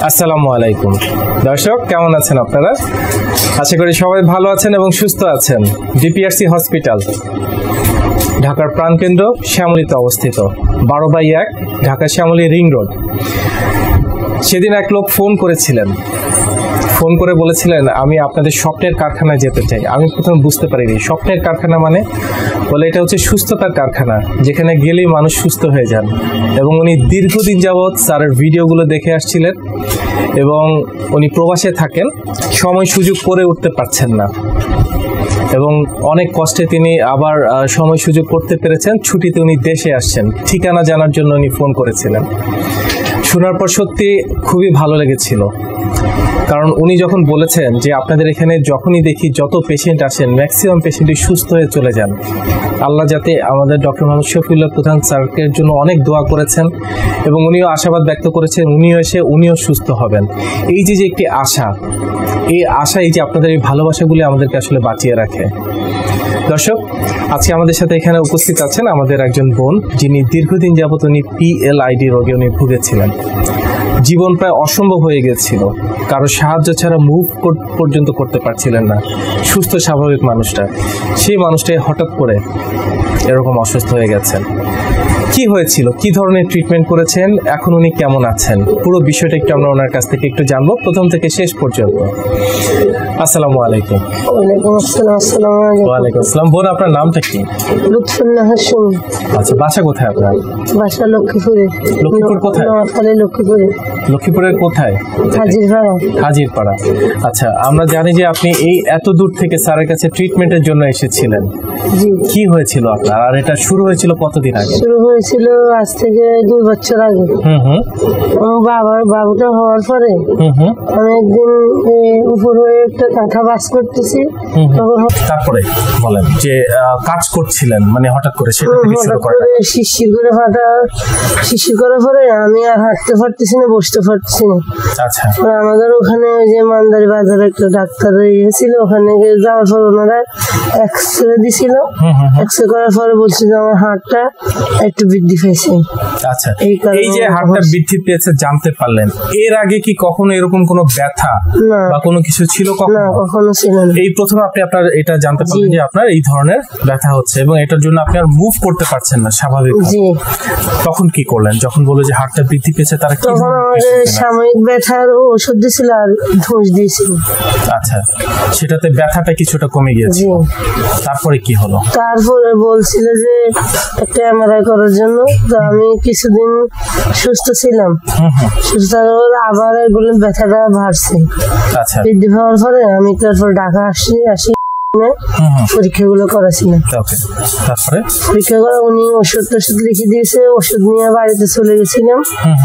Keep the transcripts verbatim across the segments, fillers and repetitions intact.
আসসালামু আলাইকুম দর্শক, কেমন আছেন আপনারা? আশা করি সবাই ভালো আছেন এবং সুস্থ আছেন। ডিপিআরসি হসপিটাল ঢাকার প্রাণকেন্দ্র শ্যামলীতে অবস্থিত, বারো বাই এক, ঢাকা শ্যামলী রিং রোড। সেদিন এক লোক ফোন করেছিলেন, ফোন করে বলেছিলেন আমি আপনাদের স্বপ্নের কারখানায় যেতে চাই। আমি প্রথমে বুঝতে পারিনি স্বপ্নের কারখানা মানে, বলে এটা হচ্ছে সুস্থতার কারখানা, যেখানে গেলেই মানুষ সুস্থ হয়ে যান। এবং উনি দীর্ঘদিন যাবৎ স্যারের ভিডিওগুলো দেখে আসছিলেন এবং উনি প্রবাসে থাকেন, সময় সুযোগ করে উঠতে পারছেন না এবং অনেক কষ্টে তিনি আবার সময় সুযোগ করতে পেরেছেন। ছুটিতে উনি দেশে আসছেন, ঠিকানা জানার জন্য উনি ফোন করেছিলেন। শোনার পর সত্যি খুবই ভালো লেগেছিল, কারণ উনি যখন বলেছেন যে আপনাদের এখানে যখনই দেখি যত পেশেন্ট আসেন ম্যাক্সিমাম পেশেন্টই সুস্থ হয়ে চলে যান। আল্লাহ যাতে আমাদের ডক্টর মোহাম্মদ শফিউল্লাহ প্রধান স্যারের জন্য অনেক দোয়া করেছেন এবং উনিও আশাবাদ ব্যক্ত করেছেন উনিও এসে উনিও সুস্থ হবেন। এই যে যে একটি আশা, এই আশা, এই যে আপনাদের এই ভালোবাসাগুলি আমাদেরকে আসলে বাঁচিয়ে রাখে। দর্শক, আজকে আমাদের সাথে এখানে উপস্থিত আছেন আমাদের একজন বোন, যিনি দীর্ঘদিন যাবত উনি পিএলআইডি রোগে উনি ভুগেছিলেন। জীবন প্রায় অসম্ভব হয়ে গেছিল, কারো সাহায্য ছাড়া মুভ পর্যন্ত করতে পারছিলেন না। সুস্থ স্বাভাবিক মানুষটা, সেই মানুষটাই হঠাৎ করে এরকম অসুস্থ হয়ে গেছেন। কি হয়েছিল, কি ধরনের ট্রিটমেন্ট করেছেন, এখন উনি কেমন আছেন, পুরো বিষয়টা একটু আমরা ওনার কাছ থেকে একটু জানবো প্রথম থেকে শেষ পর্যন্ত। আসসালামু আলাইকুম। ওয়ালাইকুম আসসালাম। আসসালামু আলাইকুম। ওয়ালাইকুম আসসালাম। বোন, আপনার নামটা কি? লুৎফুল্লাহ হাশিম। আচ্ছা, বাসা কোথায় আপনার? বাসা লক্ষ্মীপুরে। লক্ষ্মীপুর কোথায়? নোয়াখালী লক্ষ্মীপুরে। লক্ষ্মীপুরের কোথায়? হাজিরপাড়া। হাজিরপাড়া। আচ্ছা, আমরা জানি যে আপনি এই এত দূর থেকে স্যারের কাছে ট্রিটমেন্টের জন্য এসেছিলেন। জি। কি হয়েছিল আপনার, আর এটা শুরু হয়েছিল কতদিন আগে? শুরু হয়েছিল আজ থেকে দুই বছর আগে। হুম হুম। আমার বাবার বাবুটা হওয়ার পরে হুম হুম। আমি একদিন উপর হয়ে একটা কাঁথা বাস করতেছি, তখন তারপরে বলেন যে কাজ করছিলেন, মানে হঠাৎ করে সেটা থেকে শুরু করে শিশির করে ফাটা, শিশির করার পরে আমি আর হাঁটতে পারতেছি না, বসতে পারতেছি না। আচ্ছা। আমাদের ওখানে ওই যে মান্দারি বাজারে একটা ডাক্তার ছিল, ওখানে যাওয়ার পর ওনারা এক্সরে দিছিল। এক্সরে করার পরে বলছে যে আমার হাড়টা একটু বৃদ্ধি পেয়েছে। আচ্ছা, এই যে হাড়টা বৃদ্ধি পেয়েছে জানতে পারলেন, এর আগে কি কখনো এরকম কোনো ব্যথা বা কোনো কিছু ছিল? না, কখনো ছিল না। এই প্রথমে আপনি আপনার এটা জানতে পারলেন যে আপনার এই ধরনের ব্যথা হচ্ছে এবং এটার জন্য আপনি আর মুভ করতে পারছেন না স্বাভাবিক। জি। তখন কি করলেন যখন বললো যে হাড়টা বৃদ্ধি পেয়েছে? তারা তখন আমাদের সাময়িক ব্যথার ওষুধ দিয়েছিল আর ধুঁস দিয়েছিল। আচ্ছা, সেটাতে ব্যথাটা কিছুটা কমে গিয়েছে। তারপরে কি হলো? তারপরে বলছিল যে একটা এমআরআই করার জন্য। তো আমি কিছুদিন সুস্থ ছিলাম, সুস্থ থাকার আবার এগুলো ব্যথাটা বাড়ছে। আচ্ছা। বৃদ্ধি হওয়ার পরে আমি তারপর ঢাকা আসি আসি পরীক্ষাগুলো করাছিলাম। তারপরে পরীক্ষা করে উনি ওষুধ টষুধ লিখে দিয়েছে, ওষুধ নিয়ে বাড়িতে চলে গেছিলাম।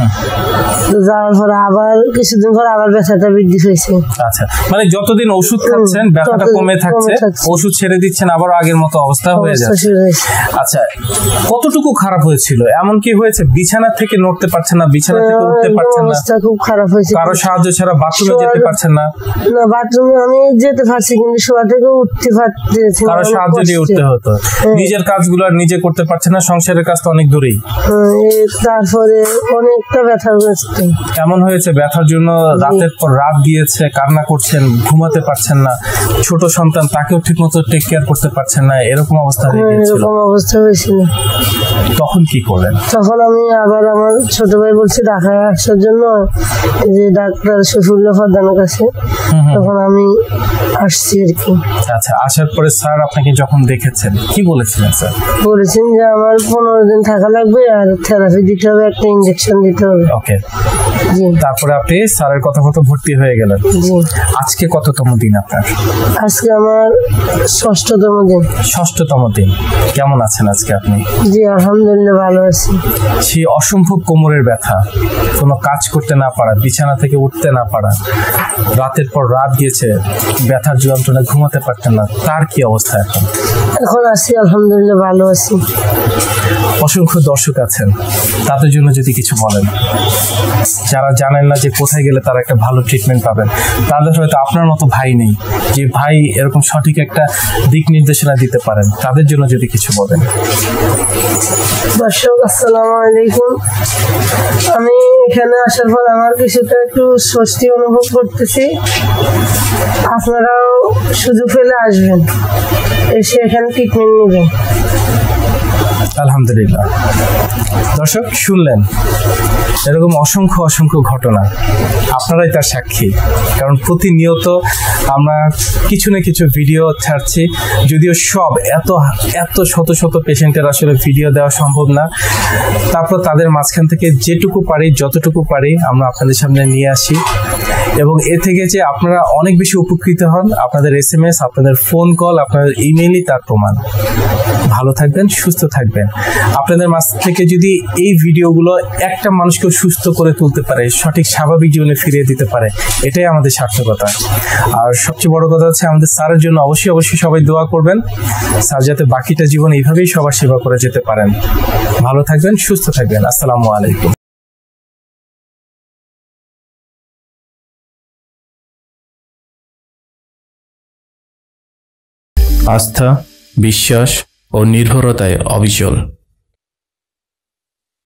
যাওয়ার পরে আবার কিছুদিন পর আবার ব্যথাটা বৃদ্ধি হয়েছে। আচ্ছা, মানে যতদিন ওষুধ খাচ্ছেন ব্যথাটা কমে থাকছে, ওষুধ ছেড়ে দিচ্ছেন, আবার আগের মতো অবস্থা হয়ে যাচ্ছে। আচ্ছা, কতটুকু খারাপ হয়েছিল? এমন কি হয়েছে বিছানা থেকে নড়তে পারছেন না, বিছানা থেকে উঠতে পারছেন না? অবস্থা খুব খারাপ হয়েছে। কারো সাহায্য ছাড়া বাথরুমে যেতে পারছেন না? না, বাথরুমে আমি যেতে পারছি কিন্তু শোয়া থেকে উঠতে পারছি না, কারো সাহায্য দিয়ে উঠতে হতো। নিজের কাজগুলো আর নিজে করতে পারছেন না, সংসারের কাজ তো অনেক দূরেই। তারপরে অনেকটা ব্যথা হচ্ছে। কেমন হয়েছে? ব্যথার জন্য রাতের পর রাত গিয়েছে, কান্না করছেন, ঘুমাতে পারছেন না, ছোট সন্তান তাকেও ঠিক মতো টেক কেয়ার করতে পারছেন না, এরকম অবস্থা হয়ে গিয়েছিল। এরকম অবস্থা হয়েছিল। তখন কি করলেন? তখন আমি আবার আমার ছোট ভাই বলছি ঢাকায় আসার জন্য, যে ডাক্তার শফিউল্লাহ প্রধানের কাছে, তখন আমি আসছি আর কি। আচ্ছা, আসার পরে স্যার আপনাকে যখন দেখেছেন কি বলেছিলেন? স্যার বলেছেন যে আমার পনেরো দিন থাকা লাগবে আর থেরাপি দিতে হবে, একটা ইনজেকশন দিতে হবে। ওকে। জি। তারপরে আপনি স্যারের কথা মতো ভর্তি হয়ে গেলেন। জি। আজকে কততম দিন আপনার? আজকে আমার ষষ্ঠতম দিন। ষষ্ঠতম দিন। কেমন আছেন আজকে আপনি? জি, আলহামদুলিল্লাহ ভালো আছি। সেই অসম্ভব কোমরের ব্যথা, কোনো কাজ করতে না পারা, বিছানা থেকে উঠতে না পারা, রাতের পর রাত গিয়েছে, ব্যথার যন্ত্রণা, ঘুমাতে পারতেন না, তার কি অবস্থা এখন? এখন আছি আলহামদুলিল্লাহ ভালো আছি। অসংখ্য দর্শক আছেন, তাদের জন্য যদি কিছু বলেন, যারা জানেন না যে কোথায় গেলে তারা একটা ভালো ট্রিটমেন্ট পাবেন, তাদের হয়তো আপনার মতো ভাই নেই যে ভাই এরকম সঠিক একটা দিক নির্দেশনা দিতে পারেন, তাদের জন্য যদি কিছু বলেন। দর্শক আসসালামু আলাইকুম, আমি এখানে আসার পর আমার কিছুটা একটু স্বস্তি অনুভব করতেছি। আপনারাও সুযোগ পেলে আসবেন, এসে এখানে ট্রিটমেন্ট নেবেন। আলহামদুলিল্লাহ। দর্শক শুনলেন এরকম অসংখ্য অসংখ্য ঘটনা, আপনারাই তার সাক্ষী। কারণ প্রতিনিয়ত আমরা কিছু না কিছু ভিডিও ছাড়ছি, যদিও সব এত এত শত শত পেশেন্টের আসলে ভিডিও দেওয়া সম্ভব না। তারপর তাদের মাঝখান থেকে যেটুকু পারি যতটুকু পারি আমরা আপনাদের সামনে নিয়ে আসি, এবং এ থেকে যে আপনারা অনেক বেশি উপকৃত হন, আপনাদের এস এম এস, আপনাদের ফোন কল, আপনাদের ইমেইলই তার প্রমাণ। ভালো থাকবেন, সুস্থ থাকবেন। আপনাদের মাঝ থেকে যদি এই ভিডিওগুলো একটা মানুষকে সুস্থ করে তুলতে পারে, সঠিক স্বাভাবিক জীবনে ফিরিয়ে দিতে পারে, এটাই আমাদের সার্থকতা। আর সবচেয়ে বড় কথা হচ্ছে আমাদের স্যারের জন্য অবশ্যই অবশ্যই সবাই দোয়া করবেন, স্যার যাতে বাকিটা জীবন এইভাবেই সবার সেবা করে যেতে পারেন। ভালো থাকবেন, সুস্থ থাকবেন। আসসালামু আলাইকুম। আস্থা, বিশ্বাস ও নির্ভরতায় অবিচল।